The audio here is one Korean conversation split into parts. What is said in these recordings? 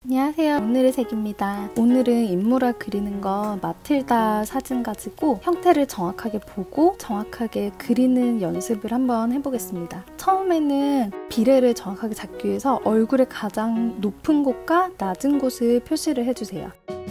안녕하세요. 오늘의 색입니다. 오늘은 인물화 그리는 거 마틸다 사진 가지고 형태를 정확하게 보고 정확하게 그리는 연습을 한번 해보겠습니다. 처음에는 비례를 정확하게 잡기 위해서 얼굴의 가장 높은 곳과 낮은 곳을 표시를 해주세요.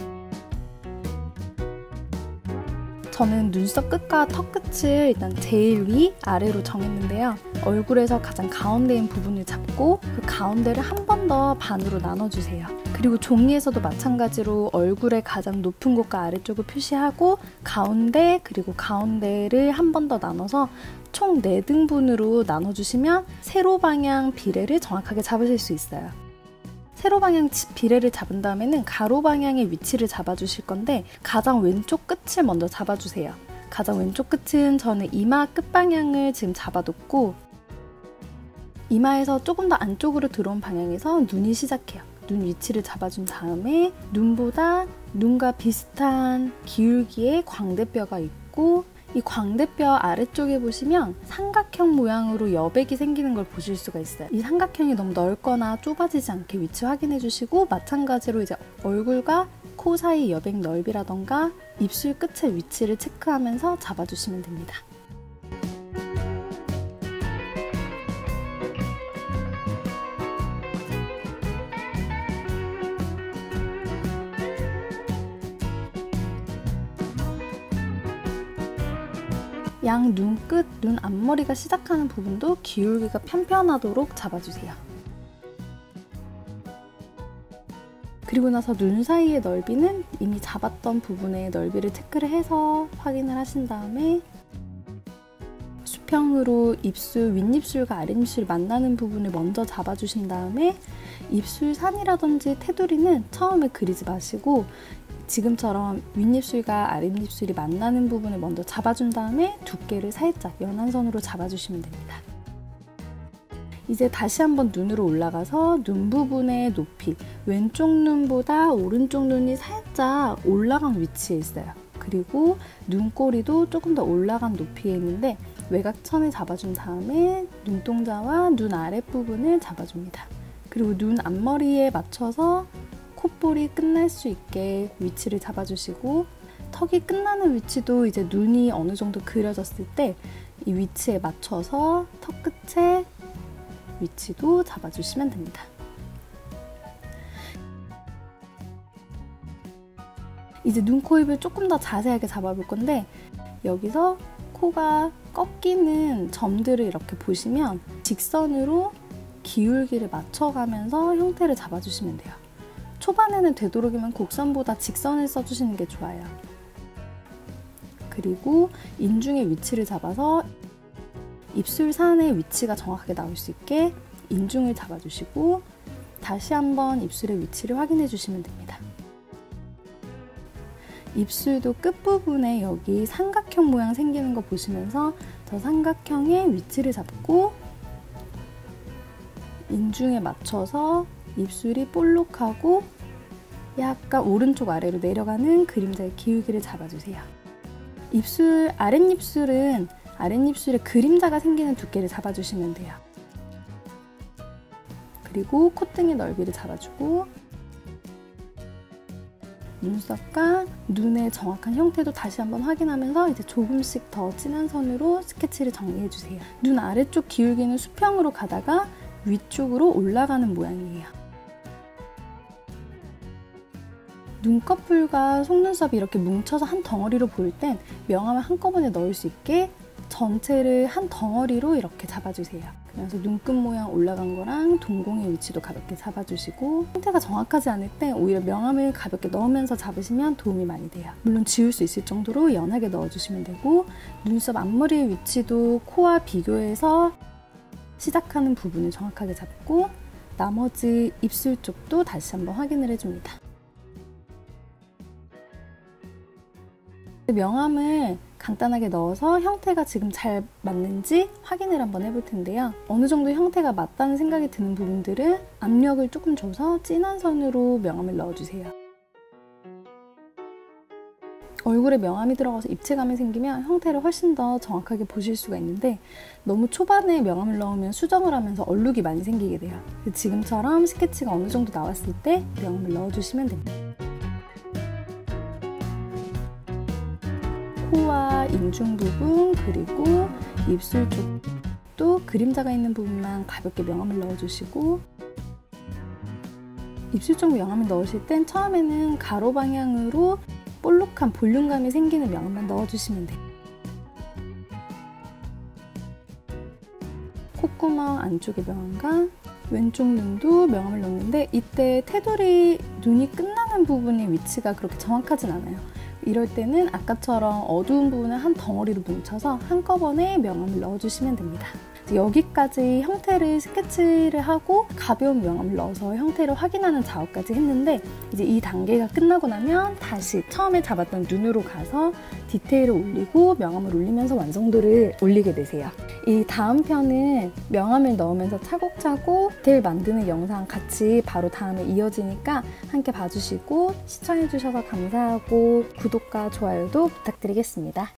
저는 눈썹 끝과 턱 끝을 일단 제일 위, 아래로 정했는데요. 얼굴에서 가장 가운데인 부분을 잡고 그 가운데를 한 번 더 반으로 나눠주세요. 그리고 종이에서도 마찬가지로 얼굴의 가장 높은 곳과 아래쪽을 표시하고 가운데 그리고 가운데를 한 번 더 나눠서 총 4등분으로 나눠주시면 세로 방향 비례를 정확하게 잡으실 수 있어요. 세로 방향 비례를 잡은 다음에는 가로 방향의 위치를 잡아주실 건데 가장 왼쪽 끝을 먼저 잡아주세요. 가장 왼쪽 끝은 저는 이마 끝방향을 지금 잡아뒀고 이마에서 조금 더 안쪽으로 들어온 방향에서 눈이 시작해요. 눈 위치를 잡아준 다음에 눈과 비슷한 기울기의 광대뼈가 있고 이 광대뼈 아래쪽에 보시면 삼각형 모양으로 여백이 생기는 걸 보실 수가 있어요. 이 삼각형이 너무 넓거나 좁아지지 않게 위치 확인해 주시고 마찬가지로 이제 얼굴과 코 사이 여백 넓이라던가 입술 끝의 위치를 체크하면서 잡아주시면 됩니다. 양 눈끝, 눈 앞머리가 시작하는 부분도 기울기가 편편하도록 잡아주세요. 그리고 나서 눈 사이의 넓이는 이미 잡았던 부분의 넓이를 체크를 해서 확인을 하신 다음에 수평으로 입술, 윗입술과 아랫입술이 만나는 부분을 먼저 잡아주신 다음에 입술 산이라든지 테두리는 처음에 그리지 마시고 지금처럼 윗입술과 아랫입술이 만나는 부분을 먼저 잡아준 다음에 두께를 살짝 연한 선으로 잡아주시면 됩니다. 이제 다시 한번 눈으로 올라가서 눈 부분의 높이, 왼쪽 눈보다 오른쪽 눈이 살짝 올라간 위치에 있어요. 그리고 눈꼬리도 조금 더 올라간 높이에 있는데 외곽선을 잡아준 다음에 눈동자와 눈 아랫부분을 잡아줍니다. 그리고 눈 앞머리에 맞춰서 콧볼이 끝날 수 있게 위치를 잡아주시고 턱이 끝나는 위치도 이제 눈이 어느 정도 그려졌을 때 이 위치에 맞춰서 턱 끝의 위치도 잡아주시면 됩니다. 이제 눈, 코, 입을 조금 더 자세하게 잡아볼 건데 여기서 코가 꺾이는 점들을 이렇게 보시면 직선으로 기울기를 맞춰가면서 형태를 잡아주시면 돼요. 초반에는 되도록이면 곡선보다 직선을 써주시는 게 좋아요. 그리고 인중의 위치를 잡아서 입술산의 위치가 정확하게 나올 수 있게 인중을 잡아주시고 다시 한번 입술의 위치를 확인해 주시면 됩니다. 입술도 끝부분에 여기 삼각형 모양 생기는 거 보시면서 저 삼각형의 위치를 잡고 인중에 맞춰서 입술이 볼록하고 약간 오른쪽 아래로 내려가는 그림자의 기울기를 잡아주세요. 입술, 아랫입술은 아랫입술에 그림자가 생기는 두께를 잡아주시면 돼요. 그리고 콧등의 넓이를 잡아주고 눈썹과 눈의 정확한 형태도 다시 한번 확인하면서 이제 조금씩 더 진한 선으로 스케치를 정리해주세요. 눈 아래쪽 기울기는 수평으로 가다가 위쪽으로 올라가는 모양이에요. 눈꺼풀과 속눈썹이 이렇게 뭉쳐서 한 덩어리로 보일 땐 명암을 한꺼번에 넣을 수 있게 전체를 한 덩어리로 이렇게 잡아주세요. 그래서 눈끝 모양 올라간 거랑 동공의 위치도 가볍게 잡아주시고 형태가 정확하지 않을 때 오히려 명암을 가볍게 넣으면서 잡으시면 도움이 많이 돼요. 물론 지울 수 있을 정도로 연하게 넣어주시면 되고 눈썹 앞머리의 위치도 코와 비교해서 시작하는 부분을 정확하게 잡고 나머지 입술 쪽도 다시 한번 확인을 해줍니다. 명암을 간단하게 넣어서 형태가 지금 잘 맞는지 확인을 한번 해볼 텐데요. 어느 정도 형태가 맞다는 생각이 드는 부분들은 압력을 조금 줘서 진한 선으로 명암을 넣어주세요. 얼굴에 명암이 들어가서 입체감이 생기면 형태를 훨씬 더 정확하게 보실 수가 있는데, 너무 초반에 명암을 넣으면 수정을 하면서 얼룩이 많이 생기게 돼요. 지금처럼 스케치가 어느 정도 나왔을 때 명암을 넣어주시면 됩니다. 코와 인중 부분 그리고 입술 쪽도 그림자가 있는 부분만 가볍게 명암을 넣어주시고, 입술 쪽 명암을 넣으실 땐 처음에는 가로 방향으로 볼록한 볼륨감이 생기는 명암만 넣어주시면 돼요. 콧구멍 안쪽의 명암과 왼쪽 눈도 명암을 넣는데, 이때 테두리 눈이 끝나는 부분의 위치가 그렇게 정확하진 않아요. 이럴 때는 아까처럼 어두운 부분을 한 덩어리로 뭉쳐서 한꺼번에 명암을 넣어주시면 됩니다. 여기까지 형태를 스케치를 하고 가벼운 명암을 넣어서 형태를 확인하는 작업까지 했는데, 이제 이 단계가 끝나고 나면 다시 처음에 잡았던 눈으로 가서 디테일을 올리고 명암을 올리면서 완성도를 올리게 되세요. 이 다음 편은 명암을 넣으면서 차곡차곡 디테일 만드는 영상 같이 바로 다음에 이어지니까 함께 봐주시고, 시청해주셔서 감사하고 구독과 좋아요도 부탁드리겠습니다.